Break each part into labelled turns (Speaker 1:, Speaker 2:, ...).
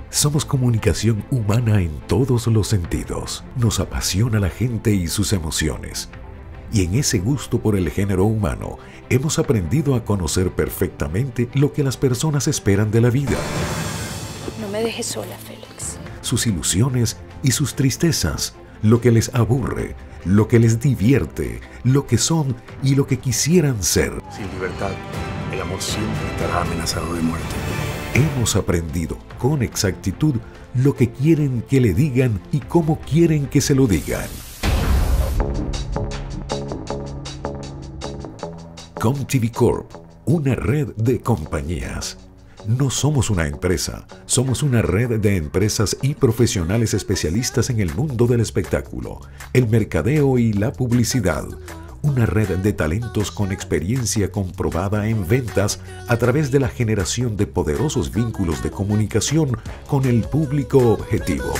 Speaker 1: Somos comunicación humana en todos los sentidos. Nos apasiona la gente y sus emociones. Y en ese gusto por el género humano, hemos aprendido a conocer perfectamente lo que las personas esperan de la vida.
Speaker 2: No me dejes sola, Félix.
Speaker 1: Sus ilusiones y sus tristezas, lo que les aburre, lo que les divierte, lo que son y lo que quisieran ser.
Speaker 3: Sin libertad, el amor siempre estará amenazado de muerte.
Speaker 1: Hemos aprendido con exactitud lo que quieren que le digan y cómo quieren que se lo digan. ComTV Corp, una red de compañías. No somos una empresa, somos una red de empresas y profesionales especialistas en el mundo del espectáculo, el mercadeo y la publicidad. Una red de talentos con experiencia comprobada en ventas a través de la generación de poderosos vínculos de comunicación con el público objetivo.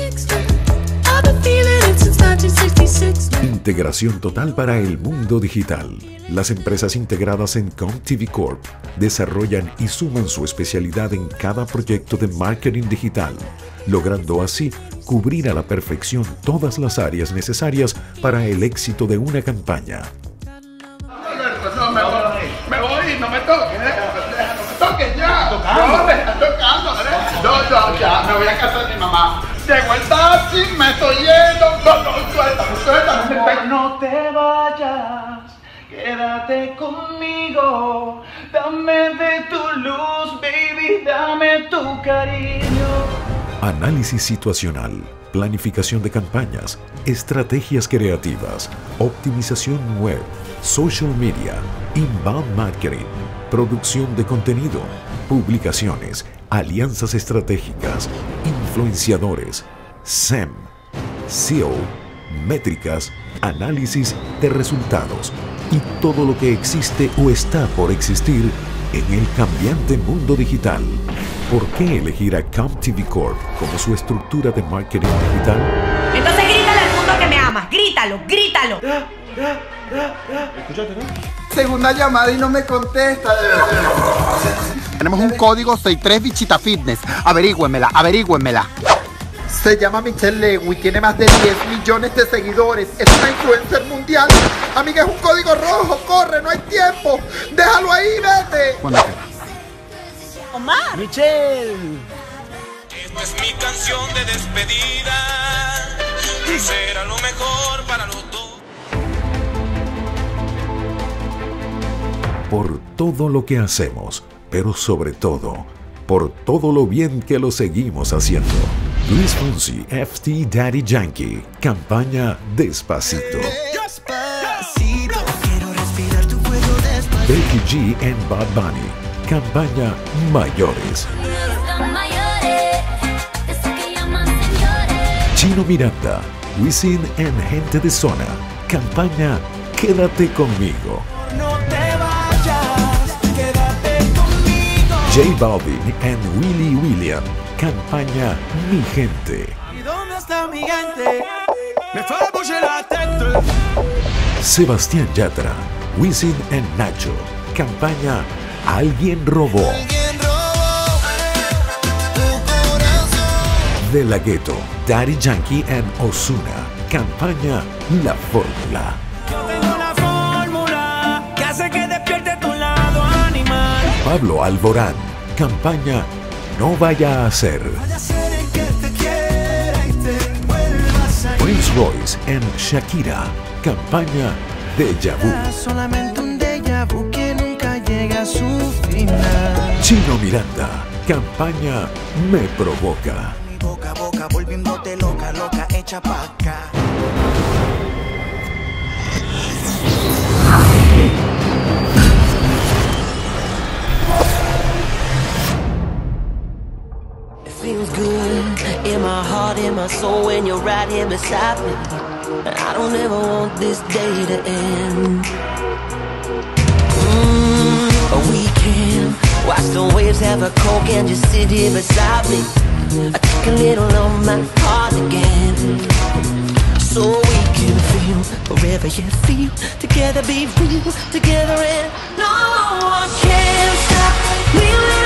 Speaker 1: Integración total para el mundo digital. Las empresas integradas en ComTV Corp desarrollan y suman su especialidad en cada proyecto de marketing digital, logrando así cubrir a la perfección todas las áreas necesarias para el éxito de una campaña.
Speaker 4: No, me voy, no me toques, no me toques ya. No, me están tocando, no, ya, me voy a casa de mi mamá. Llegó el taxi, me estoy yendo. No, suéltame.
Speaker 5: No te vayas, quédate conmigo. Dame de tu luz, baby, dame tu cariño.
Speaker 1: Análisis situacional, planificación de campañas, estrategias creativas, optimización web, social media, inbound marketing, producción de contenido, publicaciones, alianzas estratégicas, influenciadores, SEM, SEO, métricas, análisis de resultados y todo lo que existe o está por existir en el cambiante mundo digital. ¿Por qué elegir a ComTV Corp como su estructura de marketing digital?
Speaker 6: Entonces grítale al mundo que me amas, grítalo, grítalo.
Speaker 4: ¿Escuchaste, no? Segunda llamada y no me contesta.
Speaker 7: Tenemos un código 63 Bichita Fitness. Averígüenmela, averígüenmela.
Speaker 4: Se llama Michelle Lewy, tiene más de 10 millones de seguidores. Es una influencer mundial. Amiga, es un código rojo, corre, no hay tiempo. Déjalo ahí, vete.
Speaker 7: ¿Cuándo?
Speaker 6: Omar.
Speaker 7: Michelle.
Speaker 8: Esta es mi canción de despedida. Será lo mejor para los dos.
Speaker 1: Por todo lo que hacemos, pero sobre todo, por todo lo bien que lo seguimos haciendo. Luis Fonsi, FT Daddy Yankee, campaña Despacito.
Speaker 5: Despacito, quiero respirar tu fuego despacito.
Speaker 1: Becky G and Bad Bunny, campaña Mayores. Chino Miranda, Wisin and Gente de Zona, campaña Quédate Conmigo.
Speaker 5: No te vayas, quédate conmigo.
Speaker 1: J Balvin and Willy William, campaña Mi Gente.
Speaker 5: ¿Y dónde está mi gente? Me fue a bouger la tête.
Speaker 1: Sebastián Yatra, Wisin and Nacho, campaña Alguien Robó. De La Ghetto, Daddy Yankee and Ozuna, campaña La Fórmula.
Speaker 5: Yo tengo la fórmula que hace que despierte tu lado animal.
Speaker 1: Pablo Alborán, campaña No Vaya a Ser.
Speaker 5: Vaya a ser el que te quiera y te vuelvas a ir.
Speaker 1: Prince Royce and Shakira, campaña Déjà Vu.
Speaker 5: Solamente un déjà vu que nunca llega a su final.
Speaker 1: Chino Miranda, campaña Me Provoca.
Speaker 5: Boca a boca, volviéndote loca, loca, hecha pa' acá.
Speaker 9: It feels good in my heart, in my soul when you're right here beside me. And I don't ever want this day to end. We can watch the waves, have a coke and just sit here beside me. I take a little of my heart again, so we can feel wherever you feel. Together be real, together and no one can stop. We